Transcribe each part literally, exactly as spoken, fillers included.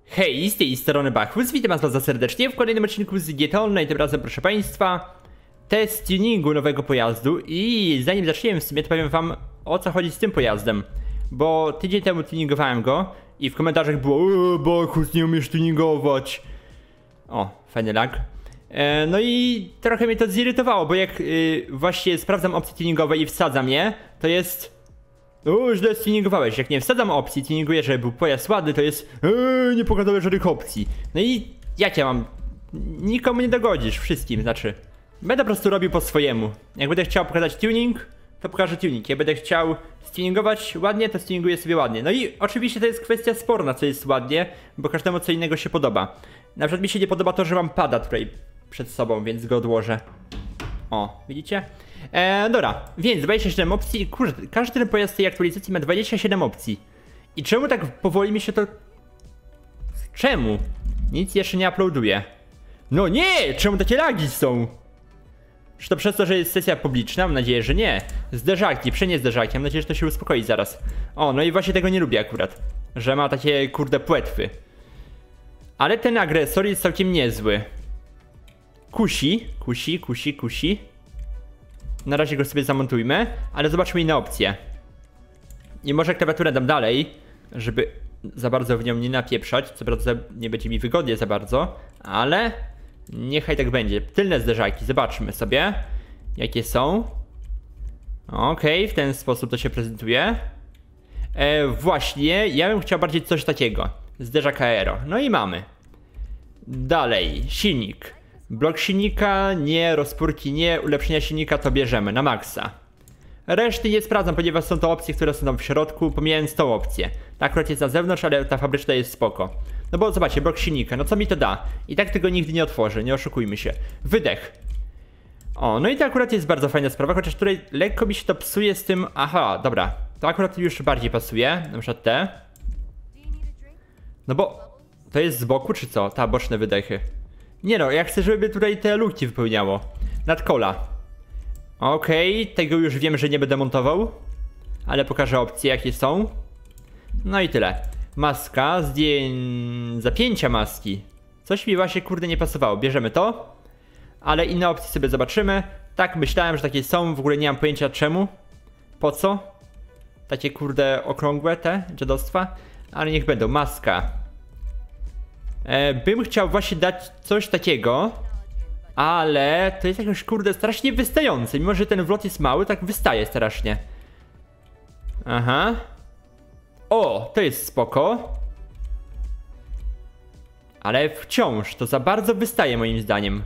Hej, z tej strony Bachus, witam was bardzo serdecznie w kolejnym odcinku z G T A Online. Tym razem, proszę państwa, test tuningu nowego pojazdu. I zanim zaczniemy w sumie, to powiem wam, o co chodzi z tym pojazdem. Bo tydzień temu tuningowałem go i w komentarzach było: eee, Bachus, nie umiesz tuningować. O, fajny lag. e, No i trochę mnie to zirytowało, bo jak yy, właśnie sprawdzam opcje tuningowe i wsadzam je, to jest: o, źle stuningowałeś. Jak nie wsadzam opcji, tuninguję, żeby był pojazd ładny, to jest: eee, nie pokazałeś żadnych opcji. No i jak ja mam? Nikomu nie dogodzisz, wszystkim, znaczy. Będę po prostu robił po swojemu. Jak będę chciał pokazać tuning, to pokażę tuning. Jak będę chciał stuningować ładnie, to stuninguję sobie ładnie. No i oczywiście to jest kwestia sporna, co jest ładnie, bo każdemu co innego się podoba. Na przykład mi się nie podoba to, że mam pada tutaj przed sobą, więc go odłożę. O, widzicie? Eee, dobra, więc dwadzieścia siedem opcji. Kurde, każdy ten pojazd tej aktualizacji ma dwadzieścia siedem opcji. I czemu tak powoli mi się to... Czemu? Nic jeszcze nie uploaduje. No nie! Czemu takie lagi są? Czy to przez to, że jest sesja publiczna? Mam nadzieję, że nie. Zderzaki, przenieść zderzaki. Mam nadzieję, że to się uspokoi zaraz. O, no i właśnie tego nie lubię akurat. Że ma takie, kurde, płetwy. Ale ten agresor jest całkiem niezły. Kusi, kusi, kusi, kusi. Na razie go sobie zamontujmy, ale zobaczmy inne opcje. I może klawiaturę dam dalej, żeby za bardzo w nią nie napieprzać. Co prawda nie będzie mi wygodnie za bardzo, ale niechaj tak będzie. Tylne zderzaki, zobaczmy sobie, jakie są. Okej, okay, w ten sposób to się prezentuje. E, właśnie, ja bym chciał bardziej coś takiego. Zderzak aero, no i mamy. Dalej, silnik. Blok silnika nie, rozpórki nie, ulepszenia silnika to bierzemy na maksa. Reszty nie sprawdzam, ponieważ są to opcje, które są tam w środku, pomijając tą opcję. Ta akurat jest na zewnątrz, ale ta fabryczna jest spoko. No bo zobaczcie, blok silnika, no co mi to da? I tak tego nigdy nie otworzę, nie oszukujmy się. Wydech. O, no i to akurat jest bardzo fajna sprawa, chociaż tutaj lekko mi się to psuje z tym... Aha, dobra, to akurat już bardziej pasuje, na przykład te. No bo to jest z boku, czy co? Ta, boczne wydechy. Nie no, ja chcę, żeby tutaj te luki wypełniało. Nadkola. Okej, okay, tego już wiem, że nie będę montował. Ale pokażę opcje, jakie są. No i tyle. Maska, zdję... zapięcia maski. Coś mi właśnie, kurde, nie pasowało. Bierzemy to. Ale inne opcje sobie zobaczymy. Tak, myślałem, że takie są. W ogóle nie mam pojęcia czemu. Po co? Takie, kurde, okrągłe te dziadostwa. Ale niech będą. Maska. E, bym chciał właśnie dać coś takiego, ale to jest jakoś, kurde, strasznie wystające. Mimo że ten wlot jest mały, tak wystaje strasznie. Aha. O, to jest spoko. Ale wciąż to za bardzo wystaje moim zdaniem.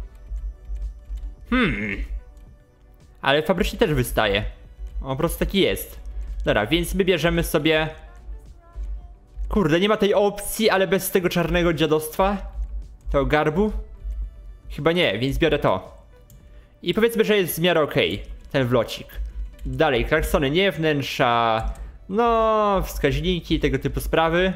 Hmm. Ale fabrycznie też wystaje. O, po prostu taki jest. Dobra, więc my bierzemy sobie... Kurde, nie ma tej opcji, ale bez tego czarnego dziadostwa? Tego garbu? Chyba nie, więc biorę to. I powiedzmy, że jest w miarę okej, okay, ten wlocik. Dalej, klaksony nie, wnętrza... No, wskaźniki, tego typu sprawy.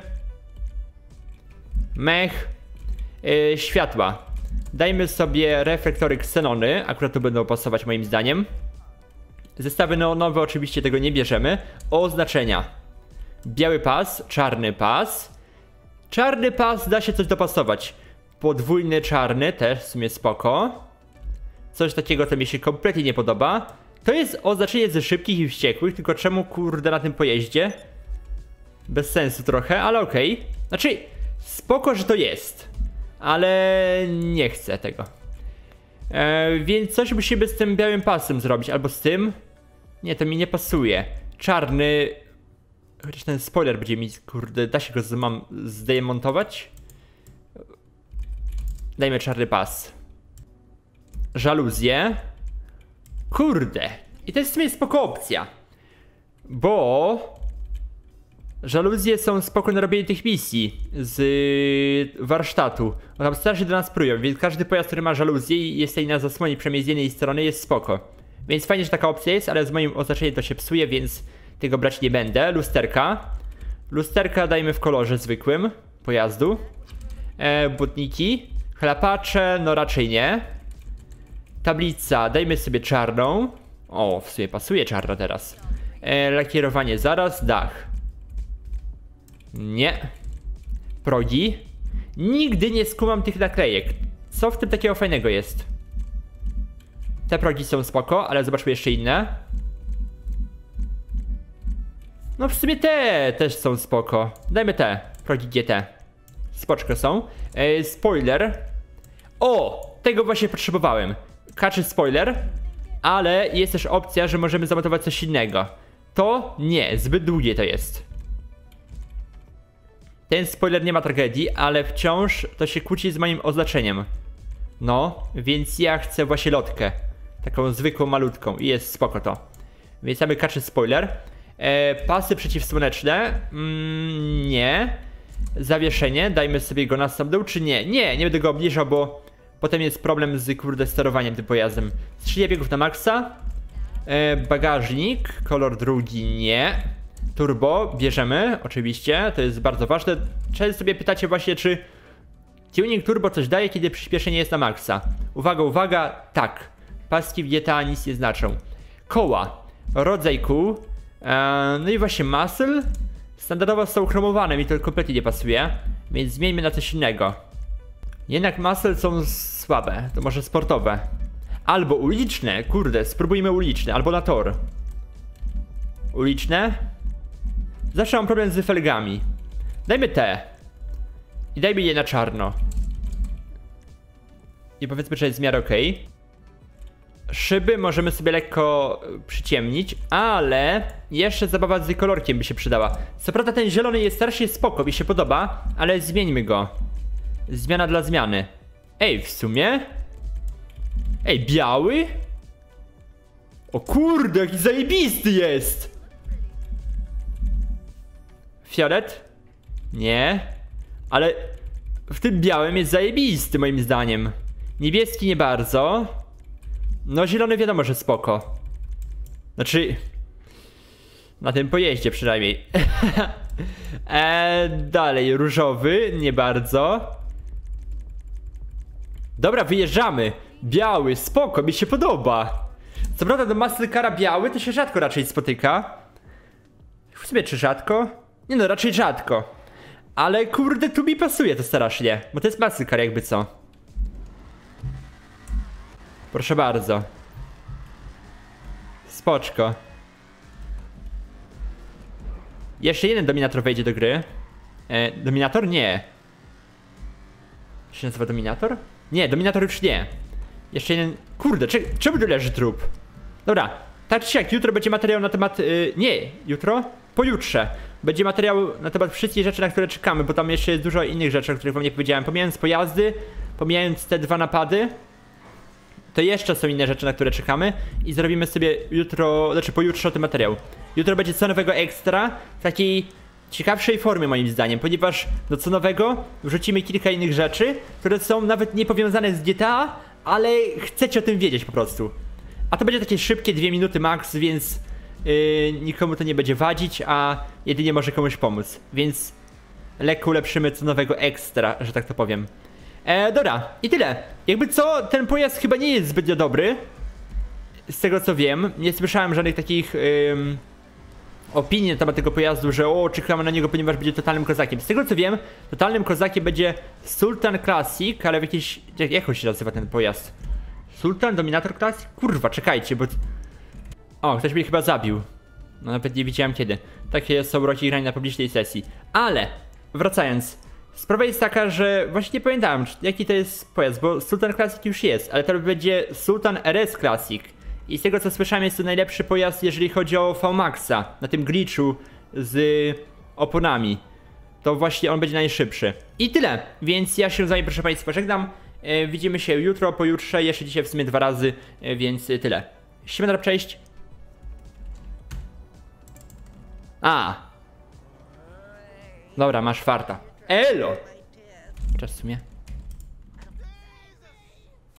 Mech. Yy, światła. Dajmy sobie reflektory ksenony, akurat tu będą pasować moim zdaniem. Zestawy neonowe oczywiście tego nie bierzemy. Oznaczenia. Biały pas, czarny pas. Czarny pas, da się coś dopasować. Podwójny czarny, też w sumie spoko. Coś takiego, co mi się kompletnie nie podoba. To jest oznaczenie ze szybkich i wściekłych, tylko czemu, kurde, na tym pojeździe? Bez sensu trochę, ale okej. Okay. Znaczy, spoko, że to jest. Ale nie chcę tego. E, więc coś musimy z tym białym pasem zrobić, albo z tym. Nie, to mi nie pasuje. Czarny... Chociaż ten spoiler będzie mi, kurde, da się go mam zdemontować? Dajmy czarny pas. Żaluzje. Kurde. I to jest w sumie spoko opcja. Bo... żaluzje są spoko na robienie tych misji z warsztatu. Bo tam strasznie do nas prują, więc każdy pojazd, który ma żaluzję i jest tutaj na zasłonie przynajmniej z jednej strony, jest spoko. Więc fajnie, że taka opcja jest, ale z moim oznaczeniem to się psuje, więc... tego brać nie będę. Lusterka. Lusterka dajmy w kolorze zwykłym pojazdu. E, butniki. Chlapacze, no raczej nie. Tablica, dajmy sobie czarną. O, w sumie pasuje czarna teraz. E, lakierowanie zaraz, dach. Nie. progi. Nigdy nie skumam tych naklejek. Co w tym takiego fajnego jest? Te progi są spoko, ale zobaczmy jeszcze inne. No w sumie te też są spoko. Dajmy te, progi G T. Spoczko są. E, spoiler. O! Tego właśnie potrzebowałem. Kaczy spoiler. Ale jest też opcja, że możemy zamontować coś innego. To nie, zbyt długie to jest. Ten spoiler nie ma tragedii, ale wciąż to się kłóci z moim oznaczeniem. No, więc ja chcę właśnie lotkę. Taką zwykłą, malutką i jest spoko to. Więc mamy kaczy spoiler. E, pasy przeciwsłoneczne. Mm, nie. Zawieszenie, dajmy sobie go na sam dół, czy nie? Nie, nie będę go obniżał, bo potem jest problem z, kurde, sterowaniem tym pojazdem. Skrzynia biegów na maksa. E, bagażnik, kolor drugi nie. Turbo bierzemy, oczywiście, to jest bardzo ważne. Często sobie pytacie właśnie, czy tuning turbo coś daje, kiedy przyspieszenie jest na maksa. Uwaga, uwaga, tak. Paski w G T A nic nie znaczą. Koła, rodzaj kół, e, no i właśnie muscle. Standardowo są chromowane, mi to kompletnie nie pasuje, więc zmieńmy na coś innego. Jednak muscle są słabe, to może sportowe. Albo uliczne, kurde, spróbujmy uliczne, albo na tor. Uliczne? Zawsze mam problem z felgami. Dajmy te. I dajmy je na czarno. I powiedzmy, że jest w miarę ok. Szyby możemy sobie lekko przyciemnić, ale jeszcze zabawa z kolorkiem by się przydała. Co prawda ten zielony jest strasznie spoko, mi się podoba, ale zmieńmy go. Zmiana dla zmiany. Ej, w sumie? Ej, biały? O kurde, jaki zajebisty jest! Fiolet? Nie. Ale w tym białym jest zajebisty moim zdaniem. Niebieski nie bardzo. No zielony wiadomo, że spoko. Znaczy... na tym pojeździe przynajmniej. eee, dalej, różowy, nie bardzo. Dobra, wyjeżdżamy. Biały, spoko, mi się podoba. Co prawda do muscle cara biały to się rzadko raczej spotyka. W sumie czy rzadko? Nie no, raczej rzadko. Ale kurde, tu mi pasuje to strasznie. Bo to jest muscle car jakby co. Proszę bardzo. Spoczko. Jeszcze jeden dominator wejdzie do gry. E, dominator? Nie. Czy się nazywa dominator? Nie, dominator już nie. Jeszcze jeden... Kurde, cze czemu tu leży trup? Dobra, tak czy jak, jutro będzie materiał na temat... Yy, nie, jutro? Pojutrze. Będzie materiał na temat wszystkich rzeczy, na które czekamy, bo tam jeszcze jest dużo innych rzeczy, o których wam nie powiedziałem. Pomijając pojazdy, pomijając te dwa napady, to jeszcze są inne rzeczy, na które czekamy. I zrobimy sobie jutro, znaczy pojutrze ten materiał. Jutro będzie co nowego ekstra, w takiej ciekawszej formie moim zdaniem, ponieważ do co nowego wrzucimy kilka innych rzeczy, które są nawet nie powiązane z G T A, ale chcecie o tym wiedzieć po prostu. A to będzie takie szybkie dwie minuty max, więc yy, nikomu to nie będzie wadzić, a jedynie może komuś pomóc. Więc lekko ulepszymy co nowego ekstra, że tak to powiem. E, dobra, i tyle. Jakby co, ten pojazd chyba nie jest zbytnio dobry. Z tego co wiem, nie słyszałem żadnych takich yy, opinii na temat tego pojazdu, że o, czekamy na niego, ponieważ będzie totalnym kozakiem. Z tego co wiem, totalnym kozakiem będzie Sultan Classic, ale w jakiejś... Jak, jak on się nazywa ten pojazd? Sultan Dominator Classic? Kurwa, czekajcie, bo... O, ktoś mnie chyba zabił. No nawet nie widziałem kiedy. Takie są uroki grania na publicznej sesji. Ale, wracając. Sprawa jest taka, że właśnie nie pamiętałem, jaki to jest pojazd, bo Sultan Classic już jest, ale to będzie Sultan R S Classic. I z tego co słyszałem, jest to najlepszy pojazd, jeżeli chodzi o V maxa, na tym glitchu z oponami. To właśnie on będzie najszybszy. I tyle, więc ja się z wami, proszę państwa, żegnam. E, widzimy się jutro, pojutrze, jeszcze dzisiaj w sumie dwa razy, e, więc tyle. Siemano, cześć. A. Dobra, masz farta. Elo! Czas w sumie.